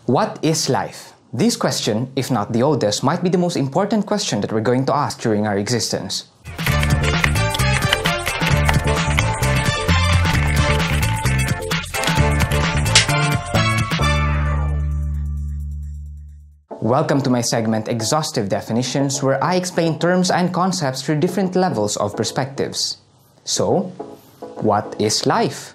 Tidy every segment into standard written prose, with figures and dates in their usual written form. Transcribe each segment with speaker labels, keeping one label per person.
Speaker 1: What is life? This question, if not the oldest, might be the most important question that we're going to ask during our existence. Welcome to my segment Exhaustive Definitions, where I explain terms and concepts through different levels of perspectives. So, what is life?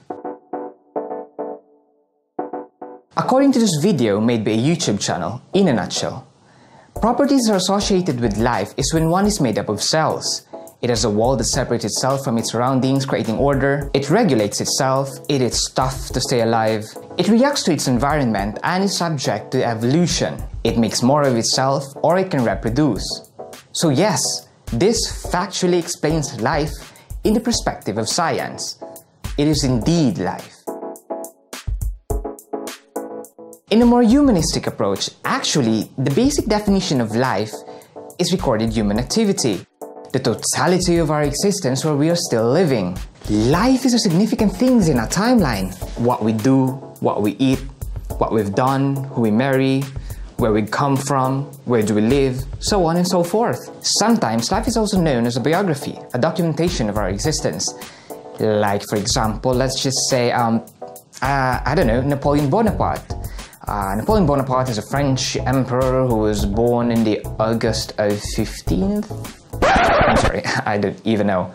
Speaker 1: According to this video made by a YouTube channel, in a nutshell, properties are associated with life is when one is made up of cells. It has a wall that separates itself from its surroundings, creating order. It regulates itself. It eats stuff to stay alive. It reacts to its environment and is subject to evolution. It makes more of itself, or it can reproduce. So yes, this factually explains life in the perspective of science. It is indeed life. In a more humanistic approach, actually, the basic definition of life is recorded human activity, the totality of our existence where we are still living. Life is a significant things in our timeline. What we do, what we eat, what we've done, who we marry, where we come from, where do we live, so on and so forth. Sometimes life is also known as a biography, a documentation of our existence. Like, for example, let's just say, I don't know, Napoleon Bonaparte. Napoleon Bonaparte is a French emperor who was born in the August of 15th. I'm sorry, I don't even know.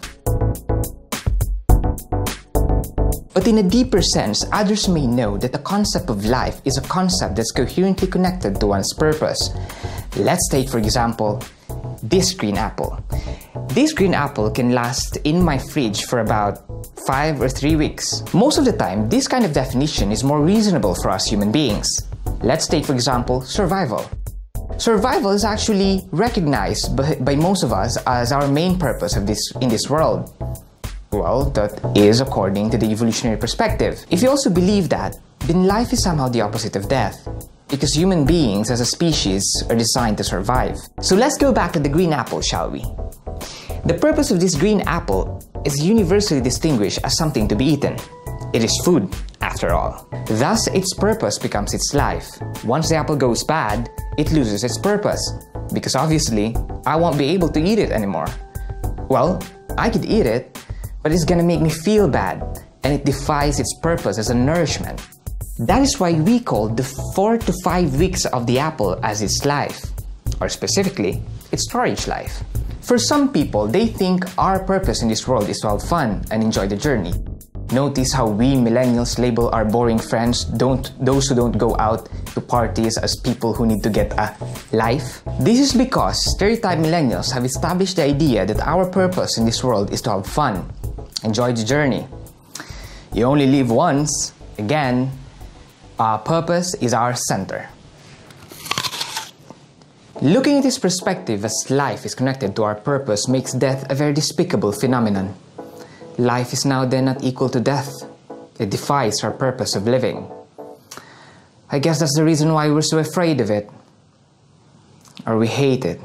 Speaker 1: But in a deeper sense, others may know that the concept of life is a concept that's coherently connected to one's purpose. Let's take, for example, this green apple. This green apple can last in my fridge for about 5 or 3 weeks. Most of the time, this kind of definition is more reasonable for us human beings. Let's take, for example, survival. Survival is actually recognized by most of us as our main purpose in this world. Well, that is according to the evolutionary perspective. If you also believe that, then life is somehow the opposite of death, because human beings as a species are designed to survive. So let's go back to the green apple, shall we? The purpose of this green apple is universally distinguished as something to be eaten. It is food, after all. Thus, its purpose becomes its life. Once the apple goes bad, it loses its purpose, because obviously, I won't be able to eat it anymore. Well, I could eat it, but it's gonna make me feel bad, and it defies its purpose as a nourishment. That is why we call the 4 to 5 weeks of the apple as its life, or specifically, its storage life. For some people, they think our purpose in this world is to have fun and enjoy the journey. Notice how we millennials label our boring friends, those who don't go out to parties, as people who need to get a life. This is because stereotyped millennials have established the idea that our purpose in this world is to have fun, enjoy the journey. You only live once. Again, our purpose is our center. Looking at this perspective as life is connected to our purpose makes death a very despicable phenomenon. Life is now then not equal to death. It defies our purpose of living. I guess that's the reason why we're so afraid of it. Or we hate it.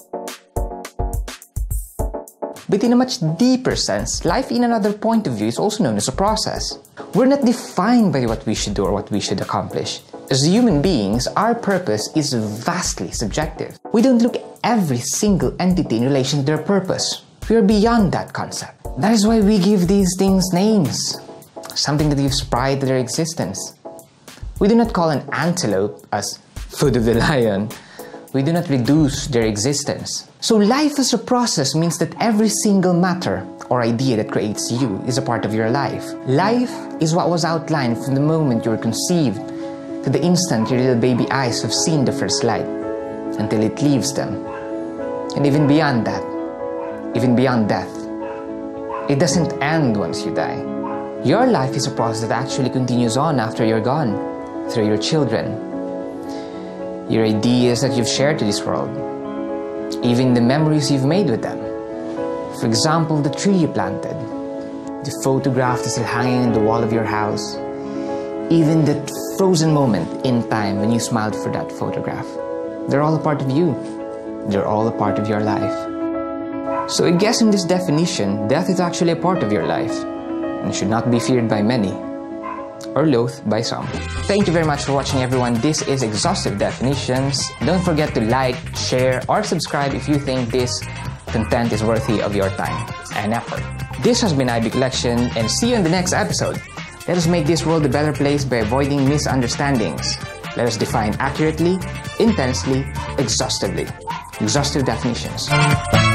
Speaker 1: But in a much deeper sense, life in another point of view is also known as a process. We're not defined by what we should do or what we should accomplish. As human beings, our purpose is vastly subjective. We don't look at every single entity in relation to their purpose. We are beyond that concept. That is why we give these things names, something that gives pride to their existence. We do not call an antelope as food of the lion. We do not reduce their existence. So life as a process means that every single matter or idea that creates you is a part of your life. Life is what was outlined from the moment you were conceived to the instant your little baby eyes have seen the first light, until it leaves them. And even beyond that, even beyond death, it doesn't end once you die. Your life is a process that actually continues on after you're gone, through your children, your ideas that you've shared to this world, even the memories you've made with them. For example, the tree you planted, the photograph that's still hanging in the wall of your house, even the frozen moment in time when you smiled for that photograph. They're all a part of you. They're all a part of your life. So I guess in this definition, death is actually a part of your life and should not be feared by many. or loathed by some. Thank you very much for watching, everyone. This is Exhaustive Definitions. Don't forget to like, share, or subscribe if you think this content is worthy of your time and effort. This has been IB Collection, and see you in the next episode. Let us make this world a better place by avoiding misunderstandings. Let us define accurately, intensely, exhaustively. Exhaustive Definitions.